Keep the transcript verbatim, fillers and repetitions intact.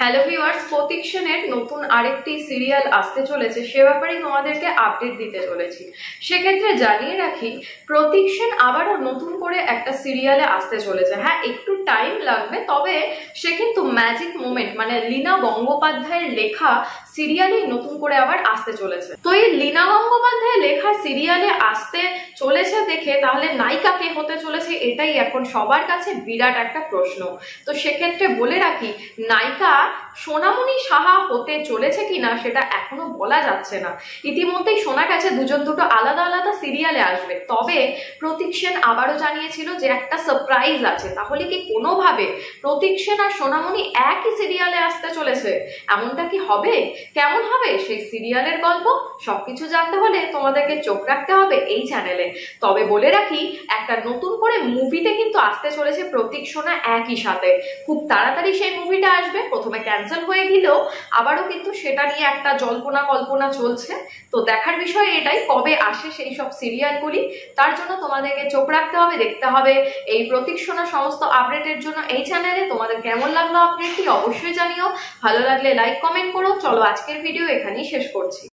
Hello viewers, প্রতীক্ষণের নতুন আরেকটি serial আসতে চলেছে, সে ব্যাপারেই তোমাদেরকে আপডেট দিতে চলেছি। সেক্ষেত্রে জানিয়ে রাখি, প্রতীক্ষণ আবারও নতুন করে একটা সিরিয়ালে আসতে চলেছে। হ্যাঁ, একটু টাইম লাগবে, তবে সে কিন্তু ম্যাজিক মোমেন্ট মানে লীনা গঙ্গোপাধ্যায়ের লেখা সিরিয়ালই নতুন করে আবার আসতে চলেছে। তো এই লীনা গঙ্গোপাধ্যায়ের লেখা সিরিয়ালে আসতে চলেছে দেখে তাহলে নায়িকা কে হতে চলেছে, এটাই এখন সবার কাছে বিরাট একটা প্রশ্ন। তো সেক্ষেত্রে বলে রাখি, নায়িকা সোনামণি সাহা হতে চলেছে কিনা সেটা এখনো বলা যাচ্ছে না। ইতিমধ্যেই শোনা গেছে দুজন দুটো আলাদা আলাদা সিরিয়ালে আসবে, তবে প্রতীক সেন আবারও জানিয়েছিল যে একটা সারপ্রাইজ আছে। তাহলে কি কোনোভাবে প্রতীক সেন আর সোনামণি একই সিরিয়ালে আসতে চলেছে? এমনটা কি হবে? কেমন হবে সেই সিরিয়ালের গল্প? সবকিছু জানতে হলে তোমাদেরকে চোখ রাখতে হবে এই চ্যানেলে। তবে বলে রাখি, একটা নতুন করে মুভিতে কিন্তু আসতে চলেছে প্রতীক সোনা একই সাথে। খুব তাড়াতাড়ি সেই মুভিটা আসবে। প্রথমে ক্যান্সেল হয়ে গেলেও আবারও কিন্তু সেটা নিয়ে একটা জল্পনা কল্পনা চলছে। তো দেখার বিষয় এটাই, কবে আসে সেই সব সিরিয়ালগুলি। তার জন্য তোমাদেরকে চোখ রাখতে হবে, দেখতে হবে এই প্রতীক সোনা সমস্ত আপডেটের জন্য এই চ্যানেলে। তোমাদের কেমন লাগলো আপডেটটি অবশ্যই জানিও। ভালো লাগলে লাইক কমেন্ট করো। চলো আজকের ভিডিও এখানেই শেষ করছি।